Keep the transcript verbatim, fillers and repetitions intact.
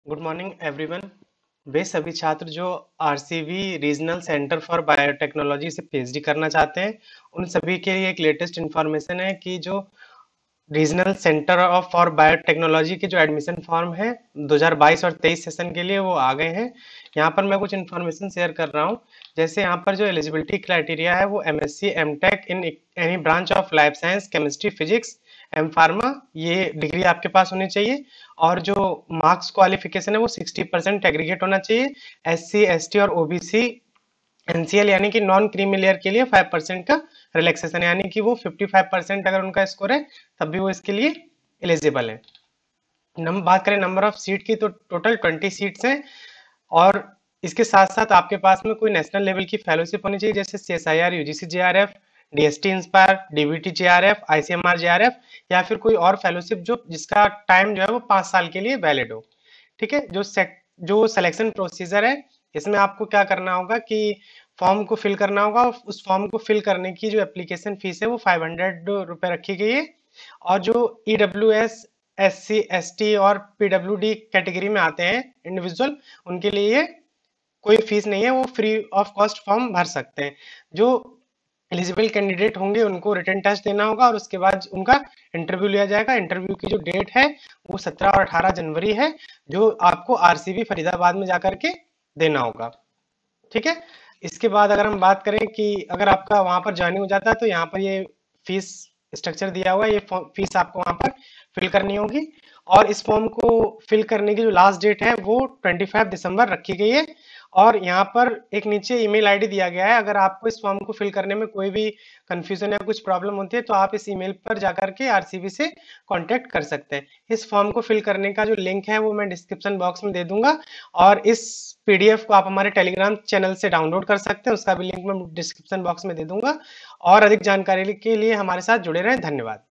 Good morning everyone. वे सभी छात्र जो RCB regional centre for biotechnology से पीएचडी करना चाहते हैं, उन सभी के लिए एक लेटेस्ट इन्फॉर्मेशन है कि जो regional centre of for biotechnology के जो एडमिशन फॉर्म है दो हज़ार बाईस और तेईस सेशन के लिए वो आ गए हैं। यहाँ पर मैं कुछ इन्फॉर्मेशन शेयर कर रहा हूँ। जैसे यहाँ पर जो एलिजिबिलिटी क्राइटेरिया है वो MSc MTech in any branch of life science, chemistry, physics, M pharma, ये डिग्री आपके पास होनी चाहिए। और जो मार्क्स क्वालिफिकेशन है वो सिक्सटी परसेंट एग्रीगेट होना चाहिए। एस सी एस टी और ओबीसी एनसीएल यानी कि नॉन क्रीमी लेयर के लिए फाइव परसेंट का रिलैक्सेशन, यानी कि वो फिफ्टी फाइव परसेंट अगर उनका स्कोर है तब भी वो इसके लिए एलिजिबल है। नंबर बात करें नंबर ऑफ सीट की, तो टोटल ट्वेंटी सीट्स हैं। और इसके साथ साथ आपके पास में कोई नेशनल लेवल की फेलोशिप होनी चाहिए, जैसे C S I R, UGC J R F, DST inspire, DBT J R F, ICMR J R F, या फिर कोई और फेलोशिप जो जिसका टाइम जो है वो पांच साल के लिए वैलिड हो। ठीक है। जो सेक, जो सिलेक्शन प्रोसीजर है, इसमें आपको क्या करना होगा कि फॉर्म को फिल करना होगा। उस फॉर्म को फिल करने की जो एप्लीकेशन फीस है वो फाइव हंड्रेड रुपए रखी गई है। और जो E W S, S C S T और पीडब्ल्यू डी कैटेगरी में आते हैं इंडिविजुअल, उनके लिए कोई फीस नहीं है, वो फ्री ऑफ कॉस्ट फॉर्म भर सकते हैं। जो एलिजिबल कैंडिडेट होंगे उनको रिटन टेस्ट देना होगा और उसके बाद उनका इंटरव्यू लिया जाएगा। इंटरव्यू की जो डेट है वो सत्रह और अठारह जनवरी है, जो आपको आरसीबी फरीदाबाद में जाकर के देना होगा। ठीक है। इसके बाद अगर हम बात करें कि अगर आपका वहां पर ज्वाइनिंग हो जाता है तो यहाँ पर ये फीस स्ट्रक्चर दिया हुआ है, ये फीस आपको वहां पर फिल करनी होगी। और इस फॉर्म को फिल करने की जो लास्ट डेट है वो पच्चीस दिसंबर रखी गई है। और यहाँ पर एक नीचे ईमेल आईडी दिया गया है। अगर आपको इस फॉर्म को फिल करने में कोई भी कंफ्यूजन या कुछ प्रॉब्लम होती है तो आप इस ईमेल पर जाकर के आरसीबी से कांटेक्ट कर सकते हैं। इस फॉर्म को फिल करने का जो लिंक है वो मैं डिस्क्रिप्शन बॉक्स में दे दूंगा। और इस पीडीएफ को आप हमारे टेलीग्राम चैनल से डाउनलोड कर सकते हैं, उसका भी लिंक मैं डिस्क्रिप्शन बॉक्स में दे दूंगा। और अधिक जानकारी के लिए हमारे साथ जुड़े रहें। धन्यवाद।